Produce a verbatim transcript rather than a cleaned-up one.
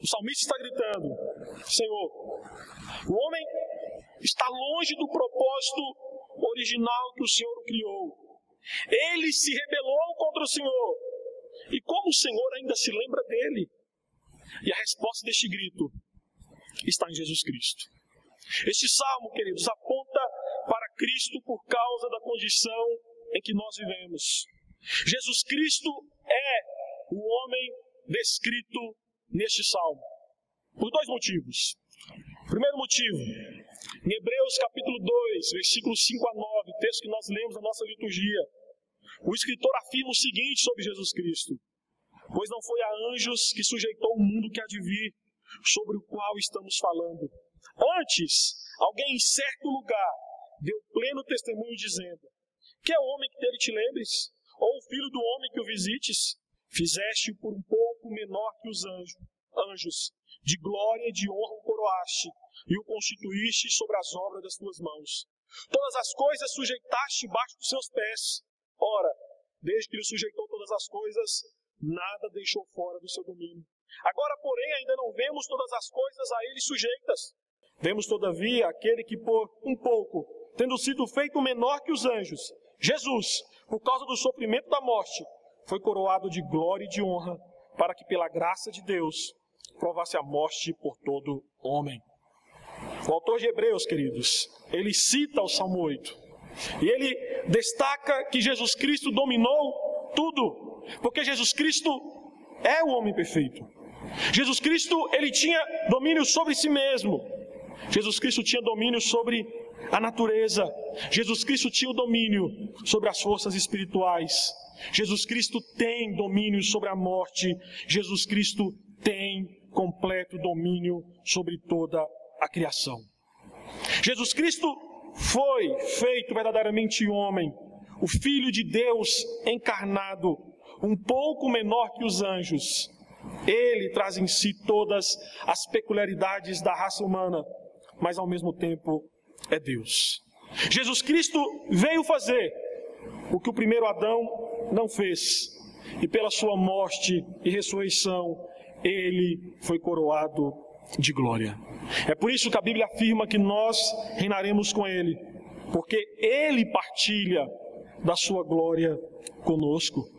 O salmista está gritando: Senhor, o homem está longe do propósito original que o Senhor o criou. Ele se rebelou contra o Senhor. E como o Senhor ainda se lembra dele? E a resposta deste grito está em Jesus Cristo. Este salmo, queridos, aponta para Cristo por causa da condição em que nós vivemos. Jesus Cristo é o homem descrito neste salmo, por dois motivos. Primeiro motivo, em Hebreus capítulo dois, versículos cinco a nove, texto que nós lemos na nossa liturgia, o escritor afirma o seguinte sobre Jesus Cristo: pois não foi a anjos que sujeitou o mundo que há de vir, sobre o qual estamos falando. Antes, alguém em certo lugar deu pleno testemunho dizendo: que é o homem que dele te lembres? Ou o filho do homem que o visites? Fizeste-o por um pouco menor que os anjos, anjos, de glória e de honra o coroaste, e o constituíste sobre as obras das tuas mãos. Todas as coisas sujeitaste debaixo dos seus pés. Ora, desde que ele sujeitou todas as coisas, nada deixou fora do seu domínio. Agora, porém, ainda não vemos todas as coisas a ele sujeitas. Vemos, todavia, aquele que por um pouco, tendo sido feito menor que os anjos, Jesus, por causa do sofrimento da morte, foi coroado de glória e de honra, para que pela graça de Deus provasse a morte por todo homem. O autor de Hebreus, queridos, ele cita o Salmo oito, e ele destaca que Jesus Cristo dominou tudo, porque Jesus Cristo é o homem perfeito. Jesus Cristo, ele tinha domínio sobre si mesmo. Jesus Cristo tinha domínio sobre a natureza. Jesus Cristo tinha o domínio sobre as forças espirituais. Jesus Cristo tem domínio sobre a morte. Jesus Cristo tem completo domínio sobre toda a criação. Jesus Cristo foi feito verdadeiramente homem, o Filho de Deus encarnado, um pouco menor que os anjos. Ele traz em si todas as peculiaridades da raça humana, mas ao mesmo tempo é Deus. Jesus Cristo veio fazer o que o primeiro Adão não fez, e pela sua morte e ressurreição, ele foi coroado de glória. É por isso que a Bíblia afirma que nós reinaremos com ele, porque ele partilha da sua glória conosco.